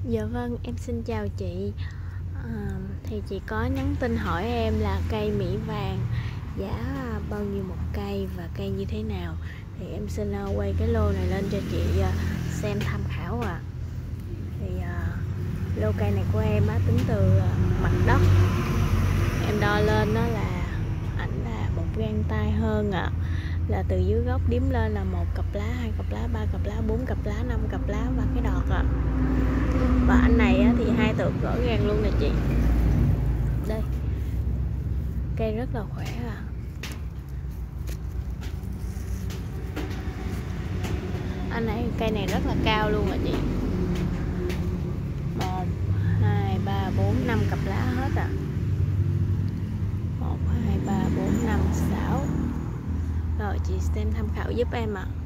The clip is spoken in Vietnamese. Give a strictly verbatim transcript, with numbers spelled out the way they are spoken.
Dạ vâng, em xin chào chị. À, thì chị có nhắn tin hỏi em là cây mỹ vàng giá bao nhiêu một cây và cây như thế nào. Thì em xin uh, quay cái lô này lên cho chị uh, xem tham khảo ạ. À. Thì uh, lô cây này của em á, tính từ uh, mặt đất em đo lên đó là ảnh là một gang tay hơn ạ. À. Là từ dưới gốc điếm lên là một cặp lá, hai cặp lá, ba cặp lá, bốn cặp lá, năm cặp lá và cái đọt ạ. À. Và anh này á, thì hai tượng rõ ràng luôn nè chị. Đây, cây rất là khỏe à. Anh này cây này rất là cao luôn à chị. Một, hai, ba, bốn, năm cặp lá hết à. Một, hai, ba, bốn, năm, sáu. Rồi chị xem tham khảo giúp em ạ. À.